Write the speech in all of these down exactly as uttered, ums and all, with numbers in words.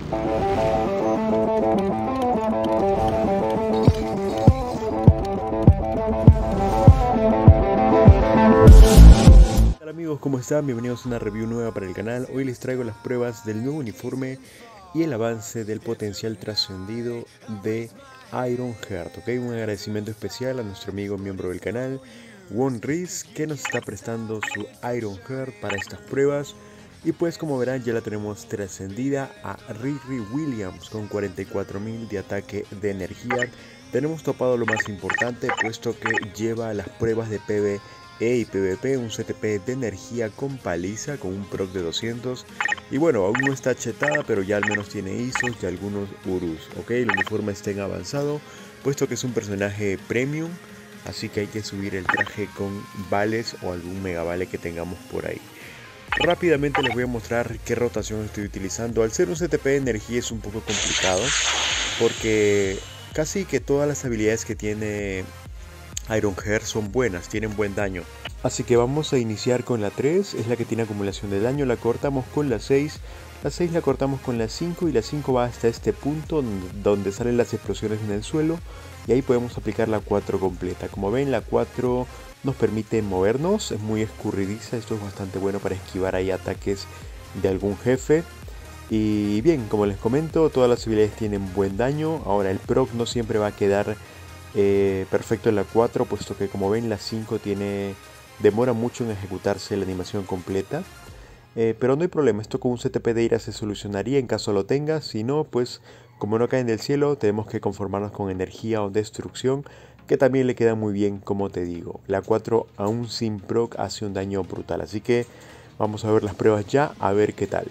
Hola amigos, ¿cómo están? Bienvenidos a una review nueva para el canal. Hoy les traigo las pruebas del nuevo uniforme y el avance del potencial trascendido de Ironheart. ¿Ok? Un agradecimiento especial a nuestro amigo miembro del canal, One Riz, que nos está prestando su Ironheart para estas pruebas. Y pues como verán ya la tenemos trascendida a Riri Williams con cuarenta y cuatro mil de ataque de energía. Tenemos topado lo más importante, puesto que lleva las pruebas de PvE y PvP, un C T P de energía con paliza, con un proc de doscientos. Y bueno, aún no está chetada, pero ya al menos tiene I S Os y algunos Urus. Ok, el uniforme está en avanzado, puesto que es un personaje premium, así que hay que subir el traje con vales o algún mega vale que tengamos por ahí. Rápidamente les voy a mostrar qué rotación estoy utilizando. Al ser un C T P de energía es un poco complicado, porque casi que todas las habilidades que tiene Ironheart son buenas, tienen buen daño. Así que vamos a iniciar con la tres, es la que tiene acumulación de daño, la cortamos con la seis, la seis la cortamos con la cinco y la cinco va hasta este punto donde salen las explosiones en el suelo y ahí podemos aplicar la cuatro completa. Como ven, la cuatro nos permite movernos, es muy escurridiza, esto es bastante bueno para esquivar ahí ataques de algún jefe. Y bien, como les comento, todas las habilidades tienen buen daño. Ahora el proc no siempre va a quedar Eh, perfecto en la cuatro, puesto que como ven la cinco tiene demora mucho en ejecutarse la animación completa, eh, pero no hay problema, esto con un C T P de ira se solucionaría en caso lo tenga. Si no, pues como no caen del cielo tenemos que conformarnos con energía o destrucción, que también le queda muy bien. Como te digo, la cuatro aún sin proc hace un daño brutal, así que vamos a ver las pruebas ya, a ver qué tal.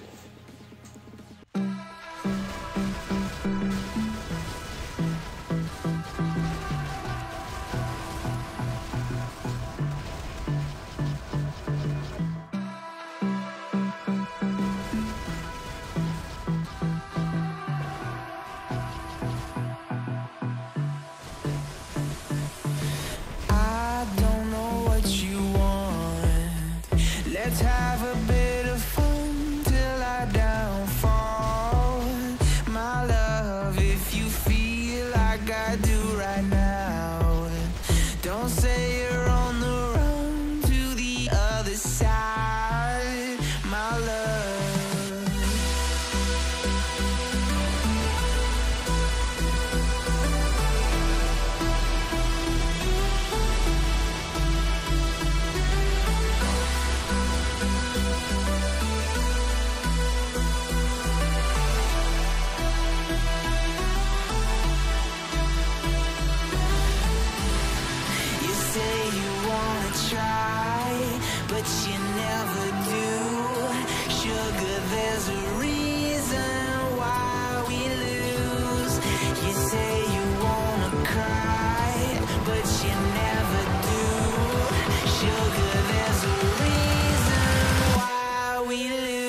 Let's have a bit of fun till I downfall. My love, if you feel like I do right now, don't say you're on the run to the other side, my love. Try, but you never do. Sugar, there's a reason why we lose. You say you wanna cry, but you never do. Sugar, there's a reason why we lose.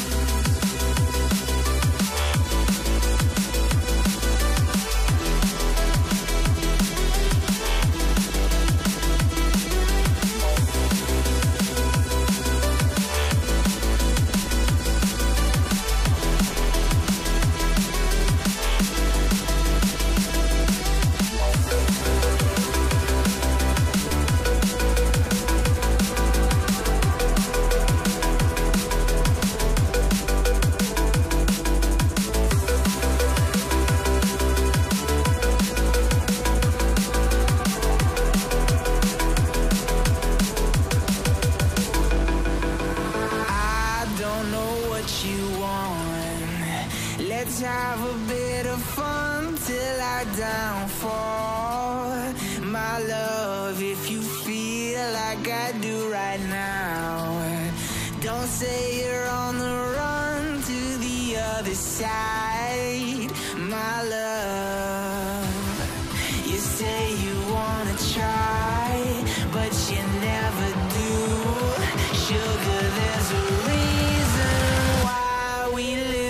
Let's have a bit of fun till I downfall. My love, if you feel like I do right now, don't say you're on the run to the other side, my love. You say you wanna try, but you never do. Sugar, there's a reason why we lose.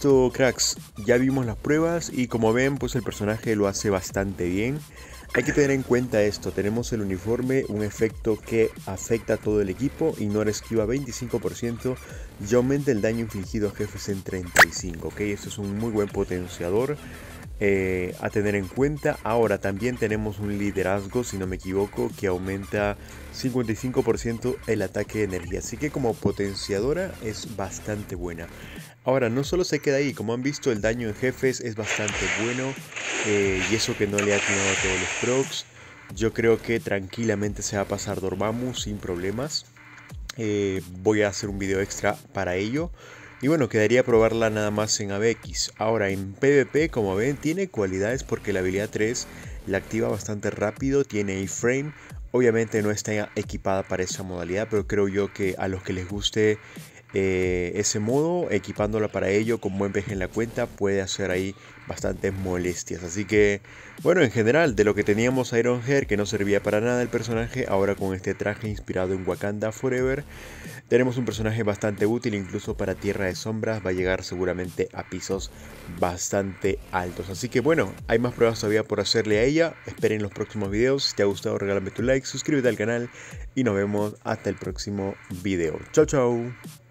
listo, cracks, ya vimos las pruebas y como ven, pues el personaje lo hace bastante bien. Hay que tener en cuenta esto, tenemos el uniforme, un efecto que afecta a todo el equipo, ignora esquiva veinticinco por ciento y aumenta el daño infligido a jefes en treinta y cinco por ciento, ¿ok? Esto es un muy buen potenciador eh, a tener en cuenta. Ahora también tenemos un liderazgo, si no me equivoco, que aumenta cincuenta y cinco por ciento el ataque de energía, así que como potenciadora es bastante buena. Ahora, no solo se queda ahí, como han visto el daño en jefes es bastante bueno eh, y eso que no le ha atinado a todos los procs. Yo creo que tranquilamente se va a pasar Dormammu sin problemas. Eh, voy a hacer un video extra para ello. Y bueno, quedaría probarla nada más en A B X. Ahora en PvP, como ven, tiene cualidades porque la habilidad tres la activa bastante rápido, tiene A-Frame. Obviamente no está equipada para esa modalidad, pero creo yo que a los que les guste Eh, ese modo, equipándola para ello con buen P G en la cuenta, puede hacer ahí bastantes molestias. Así que, bueno, en general, de lo que teníamos a Ironheart, que no servía para nada el personaje, ahora con este traje inspirado en Wakanda Forever, tenemos un personaje bastante útil, incluso para Tierra de Sombras, va a llegar seguramente a pisos bastante altos. Así que bueno, hay más pruebas todavía por hacerle a ella, esperen los próximos videos. Si te ha gustado, regálame tu like, suscríbete al canal y nos vemos hasta el próximo video. Chau chau.